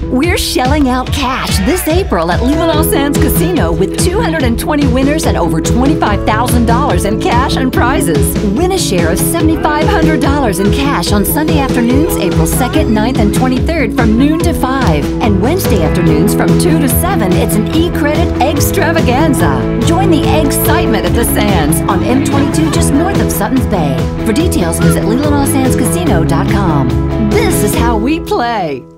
We're shelling out cash this April at Leelanau Sands Casino with 220 winners and over $25,000 in cash and prizes. Win a share of $7,500 in cash on Sunday afternoons, April 2nd, 9th, and 23rd from noon to 5. And Wednesday afternoons from 2 to 7, it's an e-credit egg-stravaganza. Join the egg-citement at the Sands on M22 just north of Suttons Bay. For details, visit LeelanauSandsCasino.com. This is how we play.